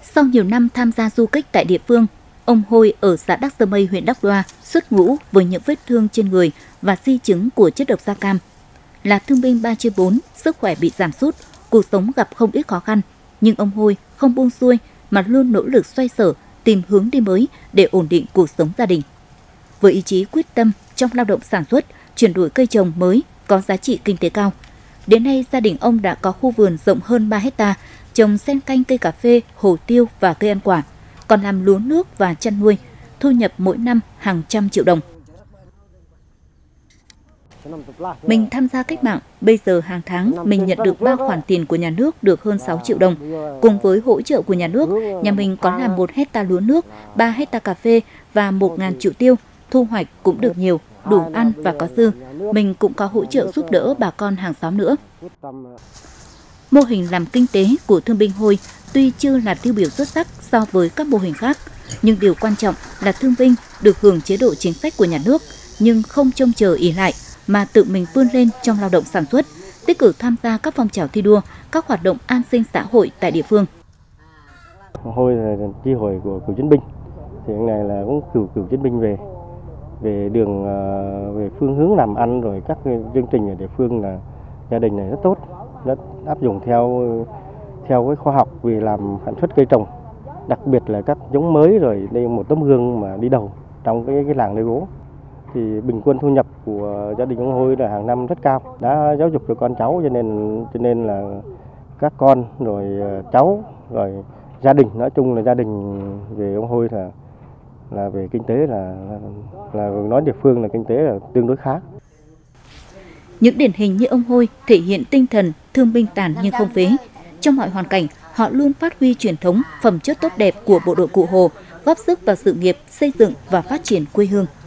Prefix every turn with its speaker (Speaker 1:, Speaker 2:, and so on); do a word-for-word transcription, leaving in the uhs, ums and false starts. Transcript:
Speaker 1: Sau nhiều năm tham gia du kích tại địa phương, ông Hôi ở xã Đắc Sơ Mây, huyện Đắc Đoa xuất ngũ với những vết thương trên người và di chứng của chất độc da cam. Là thương binh ba trên bốn, sức khỏe bị giảm sút, cuộc sống gặp không ít khó khăn, nhưng ông Hôi không buông xuôi mà luôn nỗ lực xoay sở, tìm hướng đi mới để ổn định cuộc sống gia đình. Với ý chí quyết tâm trong lao động sản xuất, chuyển đổi cây trồng mới có giá trị kinh tế cao, đến nay gia đình ông đã có khu vườn rộng hơn ba héc ta, trồng xen canh cây cà phê, hồ tiêu và cây ăn quả, còn làm lúa nước và chăn nuôi, thu nhập mỗi năm hàng trăm triệu đồng. Mình tham gia cách mạng, bây giờ hàng tháng mình nhận được ba khoản tiền của nhà nước được hơn sáu triệu đồng. Cùng với hỗ trợ của nhà nước, nhà mình có làm một héc ta lúa nước, ba héc ta cà phê và một ngàn trụ tiêu, thu hoạch cũng được nhiều, đủ ăn và có dư. Mình cũng có hỗ trợ giúp đỡ bà con hàng xóm nữa. Mô hình làm kinh tế của thương binh Hôi tuy chưa là tiêu biểu xuất sắc so với các mô hình khác, nhưng điều quan trọng là thương binh được hưởng chế độ chính sách của nhà nước, nhưng không trông chờ ỷ lại mà tự mình vươn lên trong lao động sản xuất, tích cực tham gia các phong trào thi đua, các hoạt động an sinh xã hội tại địa phương.
Speaker 2: Hôi là chi hội của cựu chiến binh, thì cái này là cũng cựu cựu chiến binh về về đường về phương hướng làm ăn rồi các chương trình ở địa phương là gia đình này rất tốt, rất áp dụng theo theo cái khoa học về làm sản xuất cây trồng, đặc biệt là các giống mới, rồi đây một tấm gương mà đi đầu trong cái cái làng Lê Gỗ. Thì bình quân thu nhập của gia đình ông Hôi là hàng năm rất cao, đã giáo dục cho con cháu, cho nên cho nên là các con rồi cháu rồi gia đình, nói chung là gia đình về ông Hôi là là về kinh tế là là nói địa phương là kinh tế là tương đối khá.
Speaker 1: Những điển hình như ông Hôi thể hiện tinh thần thương binh tàn nhưng không phế. Trong mọi hoàn cảnh, họ luôn phát huy truyền thống, phẩm chất tốt đẹp của bộ đội Cụ Hồ, góp sức vào sự nghiệp xây dựng và phát triển quê hương.